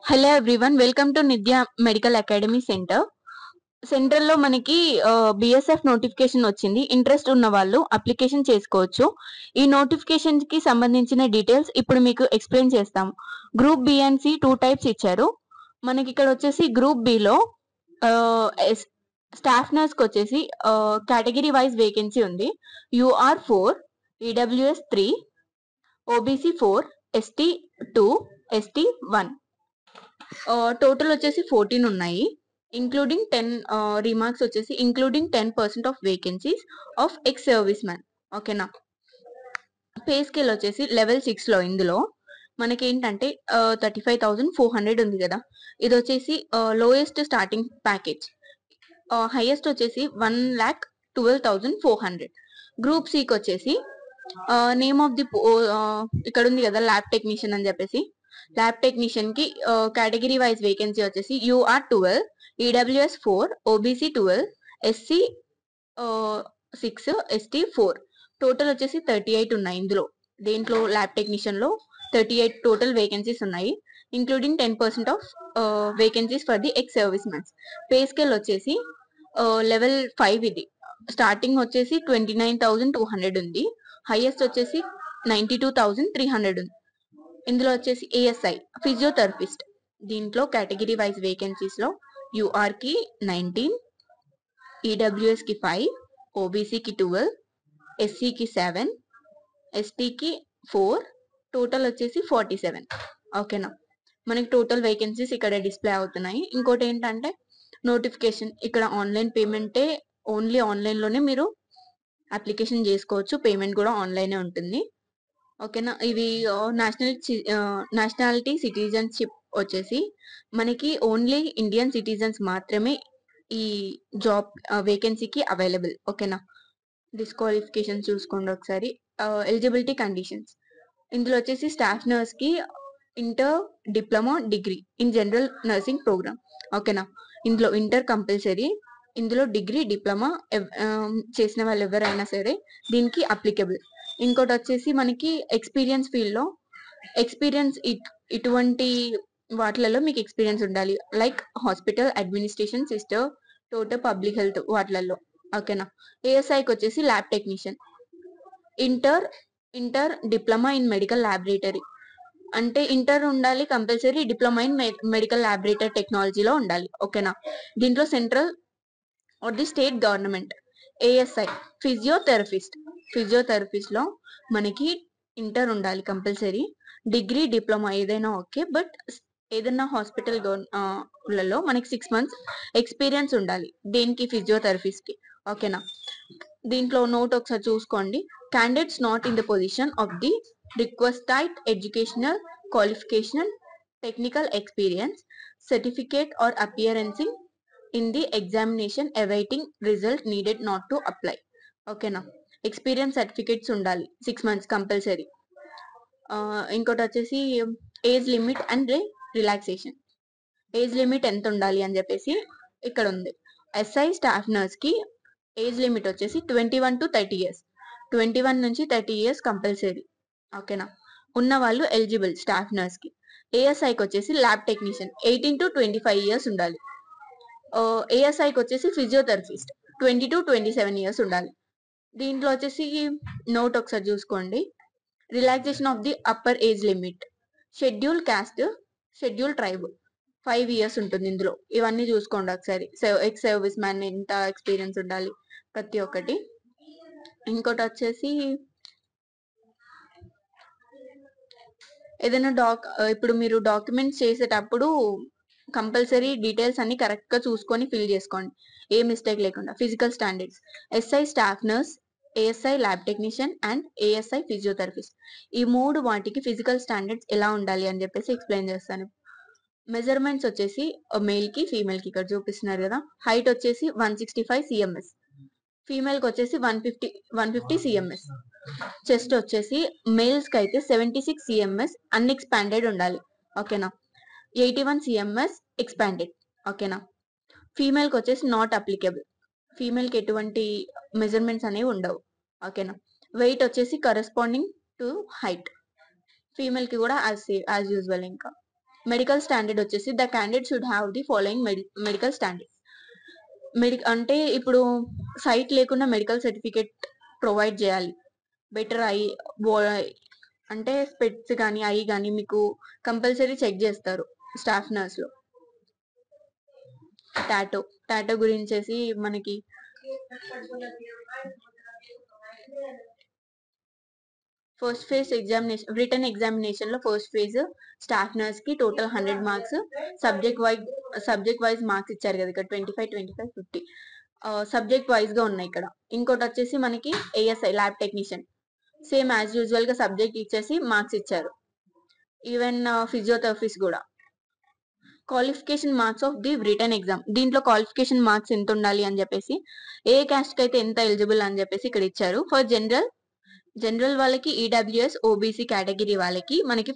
Hello everyone, welcome to Nidya medical academy సెంటర్లో మనకి BSF notification వచ్చింది. ఇంట్రెస్ట్ ఉన్న వాళ్ళు అప్లికేషన్ చేసుకోవచ్చు. ఈ నోటిఫికేషన్ కి సంబంధించిన డీటెయిల్స్ ఇప్పుడు మీకు ఎక్స్ప్లెయిన్ చేస్తాము. Group B and C 2 types ఇచ్చారు. మనకి ఇక్కడ వచ్చేసి గ్రూప్ బిలో స్టాఫ్ నర్స్ కి వచ్చేసి కేటగిరీ వైజ్ వేకెన్సీ ఉంది. UR 4, EWS 3, OBC 4, ST 2, ST 1. Total వచ్చేసి 14 ఉన్నాయి. ఇంక్లూడింగ్ 10 రిమార్క్స్ వచ్చేసి including 10% of vacancies of ex service man. ఓకేనా. పే స్కేల్ వచ్చేసి లెవెల్ 6 లో ఇందులో మనకి ఏంటంటే 35,400 ఉంది కదా. ఇది వచ్చేసి లోయెస్ట్ స్టార్టింగ్ ప్యాకేజ్. హైయెస్ట్ వచ్చేసి 1,12,400. గ్రూప్ సికి వచ్చేసి నేమ్ ఆఫ్ ది ఇక్కడ ఉంది కదా ల్యాబ్ టెక్నీషియన్ అని చెప్పేసి. ల్యాబ్ టెక్నీషియన్ కి కేటగిరీ వైజ్ వేకెన్సీ వచ్చేసి UR 12, EWS 4, OBC 12, SC 6, ST 4. Total వచ్చేసి 38 ఉన్నాయి ఇందులో. దేంట్లో ల్యాబ్ టెక్నీషియన్ లో 38 టోటల్ వేకెన్సీస్ ఉన్నాయి, including 10% of vacancies for the ex service mans. Pay scale వచ్చేసి లెవెల్ 5 ఇది. స్టార్టింగ్ వచ్చేసి 29,200 ఉంది. హైయెస్ట్ వచ్చేసి 92,300 ఉంది. ఇందులో వచ్చేసి ఏఎస్ఐ ఫిజియోథెరపిస్ట్. దీంట్లో కేటగిరీ వైజ్ వేకెన్సీస్ లో యూఆర్ కి 19, ఈడబ్ల్యూఎస్ కి 5, ఓబీసీ కి 12, ఎస్సీ కి 7, ఎస్టీ కి 4. టోటల్ వచ్చేసి 47. ఓకేనా. మనకి టోటల్ వేకెన్సీస్ ఇక్కడ డిస్ప్లే అవుతున్నాయి. ఇంకోటి ఏంటంటే నోటిఫికేషన్ ఇక్కడ ఆన్లైన్ పేమెంటే, ఓన్లీ ఆన్లైన్ లోనే మీరు అప్లికేషన్ చేసుకోవచ్చు. పేమెంట్ కూడా ఆన్లైనే ఉంటుంది. ఓకేనా. ఇవి నేషనాలిటీ సిటిజన్షిప్ వచ్చేసి మనకి ఓన్లీ ఇండియన్ సిటిజన్స్ మాత్రమే ఈ జాబ్ వేకెన్సీకి అవైలబుల్. ఓకేనా. డిస్క్వాలిఫికేషన్ చూసుకోండి ఒకసారి. ఎలిజిబిలిటీ కండిషన్స్ ఇందులో వచ్చేసి స్టాఫ్ నర్స్ కి inter, diploma, degree in general nursing programme. ఓకేనా. ఇందులో ఇంటర్ కంపల్సరీ. ఇందులో డిగ్రీ, డిప్లొమా చేసిన వాళ్ళు ఎవరైనా సరే దీనికి అప్లికబుల్. ఇంకోటి వచ్చేసి మనకి ఎక్స్పీరియన్స్ ఫీల్డ్ లో ఎక్స్పీరియన్స్ ఇటువంటి వాటిలలో మీకు ఎక్స్పీరియన్స్ ఉండాలి. Like hospital administration, sister, total public health వాటిలలో. ఓకేనా. ఏఎస్ఐకి వచ్చేసి lab technician. Inter diploma in medical laboratory అంటే ఇంటర్ ఉండాలి compulsory, diploma in medical laboratory టెక్నాలజీలో ఉండాలి. ఓకేనా. దీంట్లో central or the state government. ASI physiotherapist లో మనకి ఇంటర్ ఉండాలి కంపల్సరీ. డిగ్రీ, డిప్లొమా ఏదైనా ఓకే, బట్ ఏదైనా హాస్పిటల్ లలో మనకి 6 months ఎక్స్పీరియన్స్ ఉండాలి దేనికి, ఫిజియోథెరపిస్ట్ కి. ఓకేనా. దీంట్లో నోట్ ఒకసారి చూసుకోండి. Candidates not in the position of the requested educational qualification, technical experience, certificate or appearing in the examination awaiting result needed not to apply. ఓకేనా. ఎక్స్పీరియన్స్ సర్టిఫికేట్స్ ఉండాలి 6 months కంపల్సరీ. ఇంకోటి వచ్చేసి age limit and relaxation. Age limit ఎంత ఉండాలి అని చెప్పేసి ఇక్కడ ఉంది. ఎస్ఐ స్టాఫ్ నర్స్ కి ఏజ్ లిమిట్ వచ్చేసి 21 to 30 years. 21 నుంచి 30 years కంపల్సరీ. ఓకేనా. ఉన్న వాళ్ళు ఎలిజిబుల్ స్టాఫ్ నర్స్ కి. ఏఎస్ఐకి వచ్చేసి ల్యాబ్ టెక్నీషియన్ 18 to 25 years ఉండాలి. ఏఎస్ఐకి వచ్చేసి ఫిజియోథెరపిస్ట్ 20 to 27 years ఉండాలి. దీంట్లో వచ్చేసి నోట్ ఒకసారి చూసుకోండి. Relaxation of the upper age limit. Schedule caste, schedule tribe 5 years ఉంటుంది ఇందులో. ఇవన్నీ చూసుకోండి ఒకసారి. ఎక్స్ సర్వీస్ మ్యాన్ ఎంత ఎక్స్పీరియన్స్ ఉండాలి ప్రతి ఒక్కటి. ఇంకోటి వచ్చేసి ఏదైనా ఇప్పుడు మీరు డాక్యుమెంట్స్ చేసేటప్పుడు కంపల్సరీ డీటెయిల్స్ అన్ని కరెక్ట్ గా చూసుకొని ఫిల్ చేసుకోండి, ఏ మిస్టేక్ లేకుండా. Physical standards. SI staff nurse, ASI lab technician and ASI physiotherapist. ఈ 3 వాటికి ఫిజికల్ స్టాండర్డ్స్ ఎలా ఉండాలి అని చెప్పేసి ఎక్స్ప్లెయిన్ చేస్తాను. మెజర్మెంట్స్ వచ్చేసి మేల్ కి, ఫీమేల్ కి ఇక్కడ చూపిస్తున్నారు కదా. హైట్ వచ్చేసి 165 cms, ఫీమేల్ కి వచ్చేసి 150 cms. చెస్ట్ వచ్చేసి మేల్స్ కి అయితే 76 cms అన్ఎక్స్పాండెడ్ ఉండాలి. ఓకేనా. 81 cms ఎక్స్పాండెడ్. ఓకేనా. ఫీమేల్ కి వచ్చేసి నాట్ అప్లికబుల్. ఫీమేల్ కి ఎటువంటి మెజర్మెంట్స్ అనేవి ఉండవు. ఓకేనా. వెయిట్ వచ్చేసి కరెస్పాండింగ్ టు హైట్. ఫీమేల్ కి కూడా యాజ్ యూజువల్. ఇంకా మెడికల్ స్టాండర్డ్ వచ్చేసి the candidate should have the following medical standard. అంటే ఇప్పుడు సైట్ లేకుండా మెడికల్ సర్టిఫికేట్ ప్రొవైడ్ చేయాలి. బెటర్ ఐ అంటే స్పెట్స్ కానీ ఐ కానీ మీకు కంపల్సరీ చెక్ చేస్తారు స్టాఫ్ నర్స్లో. టాటో గురించేసి మనకి first phase examination, written examination లో ఫస్ట్ ఫేజ్ స్టాఫ్ నర్స్ కి total 100 marks, subject wise marks ఇచ్చారు కదా ఇక్కడ 25, 50 సబ్జెక్ట్ వైజ్ గా ఉన్నాయి ఇక్కడ. ఇంకోటి వచ్చేసి మనకి ASI lab technician same as usual గా సబ్జెక్ట్ ఇచ్చేసి మార్క్స్ ఇచ్చారు. ఈవెన్ ఫిజియోథెరపిస్ట్ కూడా. Qualification marks of the written exam, దీంట్లో క్వాలిఫికేషన్ మార్క్స్ ఎంత ఉండాలి అని చెప్పేసి, ఏ క్యాస్ట్ కి అయితే ఎంత ఎలిజిబుల్ అని చెప్పేసి ఇక్కడ ఇచ్చారు. ఫర్ జనరల్ వాళ్ళకి, ఈడబ్ల్యూఎస్ ఓబీసీ కేటగిరీ వాళ్ళకి మనకి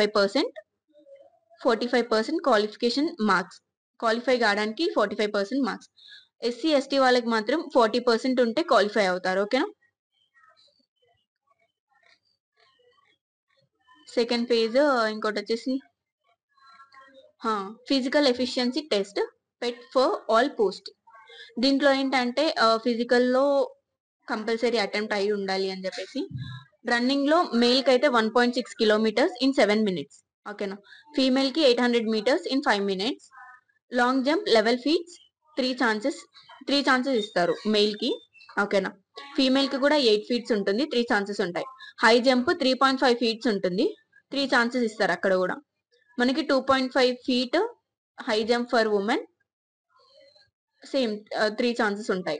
45% క్వాలిఫికేషన్ మార్క్స్, క్వాలిఫై కావడానికి 45% మార్క్స్. ఎస్సీ ఎస్టీ వాళ్ళకి మాత్రం 40% ఉంటే క్వాలిఫై అవుతారు. ఓకేనా. సెకండ్ ఫేజ్ ఇంకోటి వచ్చేసి physical efficiency test PET for all post. దీంట్లో ఏంటంటే ఫిజికల్లో కంపల్సరీ అటెంప్ట్ అయి ఉండాలి అని చెప్పేసి. రన్నింగ్ లో మేల్ కి అయితే 1.6 కిలోమీటర్స్ ఇన్ 7 minutes. ఓకేనా. ఫీమేల్ కి 800 meters in 5 minutes. Long jump 11 feet, 3 chances ఇస్తారు మేల్ కి. ఓకేనా. ఫీమేల్ కి కూడా 8 feet ఉంటుంది, 3 chances ఉంటాయి. హై జంప్ 3.5 feet ఉంటుంది, 3 chances ఇస్తారు అక్కడ కూడా. మనకి 2.5 feet high jump for women, same 3 chances ఉంటాయి.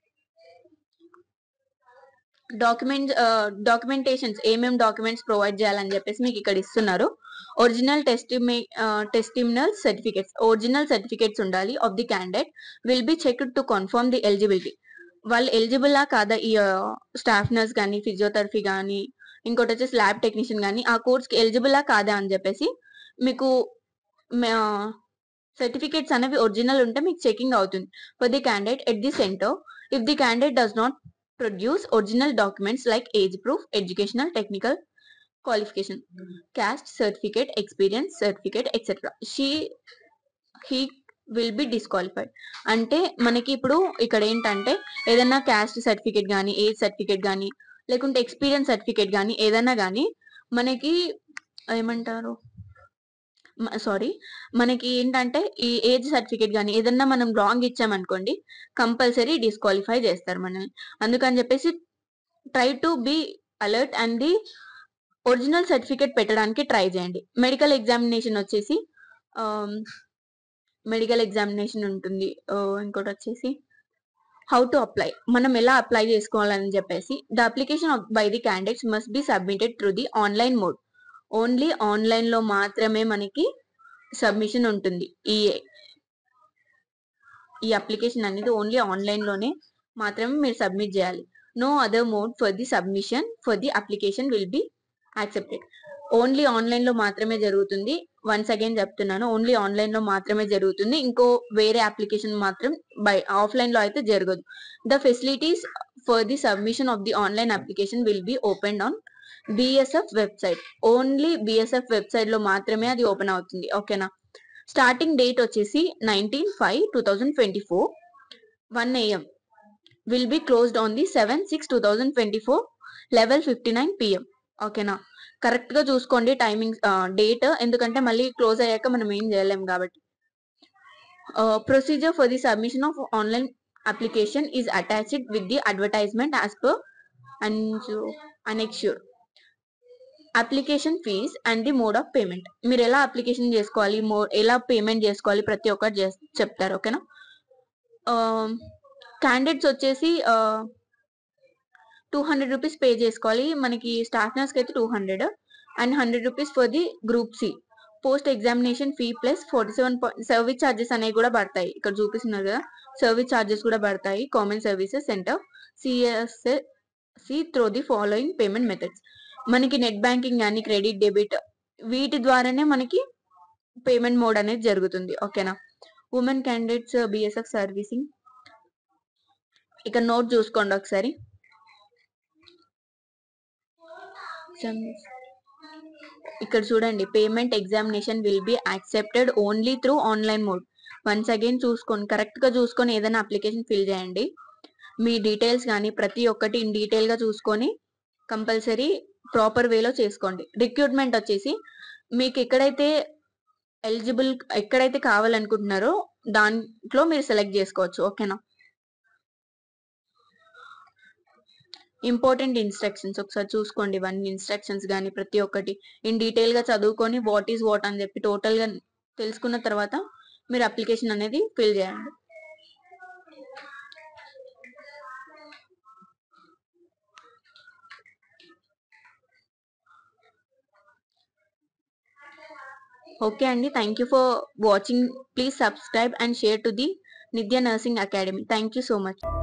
డాక్యుమెంటేషన్స్ ఏమేమి డాక్యుమెంట్స్ ప్రొవైడ్ చేయాలని చెప్పేసి మీకు ఇక్కడ ఇస్తున్నారు. Original testimonial certificates, original certificates ఉండాలి of the candidate. Will be checked to confirm the eligibility. వాళ్ళు ఎలిజిబుల్లా కాదా ఈ స్టాఫ్ నర్స్ కానీ, ఫిజియోథెరపీ కానీ, ఇంకోటి వచ్చేసి ల్యాబ్ టెక్నీషియన్ కానీ ఆ కోర్స్ కి ఎలిజిబుల్లా కాదా అని చెప్పేసి మీకు సర్టిఫికేట్స్ అనేవి ఒరిజినల్ ఉంటే మీకు చెకింగ్ అవుతుంది. For the candidate at the centre, if the candidate does not produce original documents like age proof, educational, technical qualification, caste certificate, experience certificate, etc. he will be disqualified. అంటే మనకి ఇప్పుడు ఇక్కడ ఏంటంటే ఏదైనా caste certificate కానీ, age certificate కానీ, లేకుంటే experience certificate కానీ ఏదైనా కానీ మనకి ఏమంటారు, మనకి ఏంటంటే ఈ ఏజ్ సర్టిఫికేట్ కానీ ఏదన్నా మనం రాంగ్ ఇచ్చామనుకోండి కంపల్సరీ డిస్క్వాలిఫై చేస్తారు మనల్ని. అందుకని చెప్పేసి try to be alert and the original certificate పెట్టడానికి ట్రై చేయండి. మెడికల్ ఎగ్జామినేషన్ వచ్చేసి ఉంటుంది. ఇంకోటి వచ్చేసి హౌ టు అప్లై, మనం ఎలా అప్లై చేసుకోవాలని చెప్పేసి. The application by the candidates must be submitted through the online mode. Only online లో మాత్రమే మనకి సబ్మిషన్ ఉంటుంది. ఈ అప్లికేషన్ అనేది ఓన్లీ ఆన్లైన్ లోనే మాత్రమే మీరు సబ్మిట్ చేయాలి. No other mode for the submission for the application will be accepted. Only online లో మాత్రమే జరుగుతుంది. వన్స్ అగైన్ చెప్తున్నాను, ఓన్లీ ఆన్లైన్ లో మాత్రమే జరుగుతుంది. ఇంకో వేరే అప్లికేషన్ మాత్రం ఆఫ్లైన్ లో అయితే జరగదు. The facilities for the submission of the online application will be open on BSF website. Only BSF website లో మాత్రమే అది ఓపెన్ అవుతుంది. ఓకేనా. స్టార్టింగ్ డేట్ వచ్చేసి 19/5/2024 1 AM. Will be closed on the 7/6/2024 11:59 PM. ఓకేనా. కరెక్ట్ గా చూసుకోండి టైమింగ్, డేట్, ఎందుకంటే మళ్ళీ క్లోజ్ అయ్యాక మనం ఏం చేయలేం కాబట్టి. Procedure for the submission of online application is attached with the advertisement as per annexure. Application fee and the mode of payment. మీరు ఎలా అప్లికేషన్ చేసుకోవాలి, ఎలా పేమెంట్ చేసుకోవాలి ప్రతి ఒక్కటి చెప్తారు. ఓకేనా. క్యాండిడేట్స్ వచ్చేసి 200 రూపీస్ పే చేసుకోవాలి. మనకి స్టాఫ్ నర్స్ కి అయితే 200 and 100 rupees for the group C. Post examination fee plus 47 service charges అనేవి కూడా పడతాయి. ఇక్కడ చూపిస్తున్నారు కదా, సర్వీస్ ఛార్జెస్ కూడా పడతాయి. Common services centre CSC through the following payment methods. మనకి నెట్ బ్యాంకింగ్ కానీ, క్రెడిట్, డెబిట్ వీటి ద్వారానే మనకి పేమెంట్ మోడ్ అనేది జరుగుతుంది. ఓకేనా. ఉమెన్ క్యాండిడేట్స్ బిఎస్ఎఫ్ సర్వీసింగ్, ఇక నోట్ చూసుకోండి ఒకసారి. ఇక్కడ చూడండి, payment examination will be accepted only through online mode. Once again చూసుకోండి, కరెక్ట్గా చూసుకొని ఏదైనా అప్లికేషన్ ఫిల్ చేయండి. మీ డీటెయిల్స్ కానీ ప్రతి ఒక్కటి ఇన్ డీటెయిల్గా చూసుకొని కంపల్సరీ ప్రాపర్ వేలో చేసుకోండి. రిక్రూట్మెంట్ వచ్చేసి మీకు ఎక్కడైతే ఎలిజిబుల్, ఎక్కడైతే కావాలనుకుంటున్నారో దాంట్లో మీరు సెలెక్ట్ చేసుకోవచ్చు. ఓకేనా? ఇంపార్టెంట్ ఇన్స్ట్రక్షన్స్ ఒకసారి చూసుకోండి. ఇవన్నీ ఇన్స్ట్రక్షన్స్ కానీ ప్రతి ఒక్కటి ఇన్ డీటెయిల్గా చదువుకొని వాట్ ఈజ్ వాట్ అని చెప్పి టోటల్గా తెలుసుకున్న తర్వాత మీరు అప్లికేషన్ అనేది ఫిల్ చేయండి. ఓకే అండి, thank you for watching. Please subscribe and share to the Nithya nursing academy. Thank you so much.